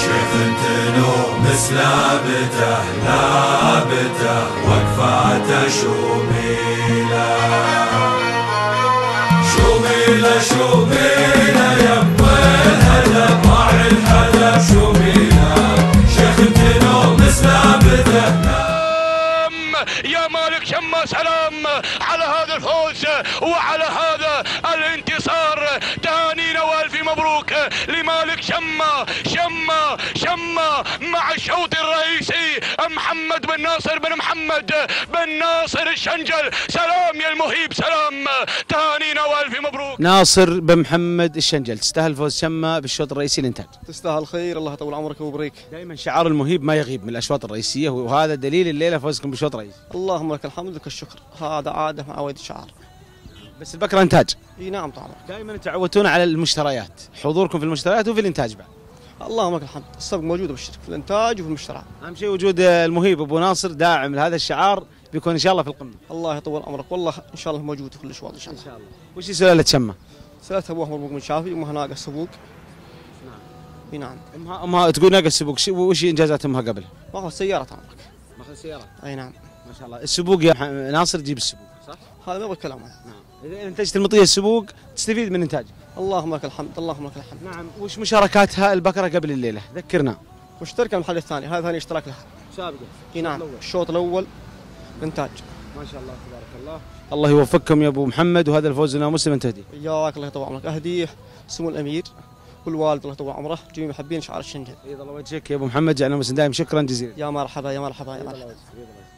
شيخ تنومس لابته وقفاته شوميله يم الهدف مع الهدف شوميله شيخ تنومس لابته. يا مالك شما سلام على هذا الفوز وعلى هذا الانتصار، تهانينا والف مبروك لمالك شما مع الشوط الرئيسي محمد بن ناصر بن محمد بن ناصر الشنجل. سلام يا المهيب، سلام، تهانينا والف مبروك. ناصر بن محمد الشنجل، تستاهل فوز شما بالشوط الرئيسي الانتاج. تستاهل خير، الله يطول عمرك ويبارك. دائما شعار المهيب ما يغيب من الاشواط الرئيسيه، وهذا دليل الليله فوزكم بالشوط الرئيسي. اللهم لك الحمد لك الشكر، هذا عاده مع عوايد الشعار. بس البكره انتاج. اي نعم طبعا. دائما تعودتونا على المشتريات، حضوركم في المشتريات وفي الانتاج بعد. اللهم لك الحمد، السبق موجود بالشركه في الانتاج وفي المشتريات. اهم شيء وجود المهيب ابو ناصر داعم لهذا الشعار، بيكون ان شاء الله في القمه. الله يطول عمرك، والله ان شاء الله موجود في كل الاشواط ان شاء الله. وش سلاله شمه؟ سلاله ابوها مربوق من شافي، امها ناقه السبوق. اي نعم. امها تقول ناقه السبوق، وش انجازات امها قبل؟ ماخذ سياره عمرك. ماخذ سياره؟ اي نعم. ما شاء الله. السبوق يا ناصر جيب السبوق، صح؟ هذا ما بالكلام هذا. نعم. اذا انتجت المطيه السبوق تستفيد من انتاجه. اللهم لك الحمد، اللهم لك الحمد. نعم. وش مشاركاتها البكره قبل الليله؟ ذكرنا. مشتركه من الحل الثاني، هذا ثاني اشتراك لها. سابقه. اي نعم. الشوط الاول انتاج. ما شاء الله تبارك الله. الله يوفقكم يا ابو محمد، وهذا الفوز لنا مسلم تهديه. اياك الله يطول عمرك، اهديه سمو الامير والوالد الله يطول عمره، جميع محبين شعار الشنجل. بيض الله وجهك يا ابو محمد، جعلنا مسلم دائم، شكرا جزيلا. يا مرحبا يا مرحبا يا مرحبا.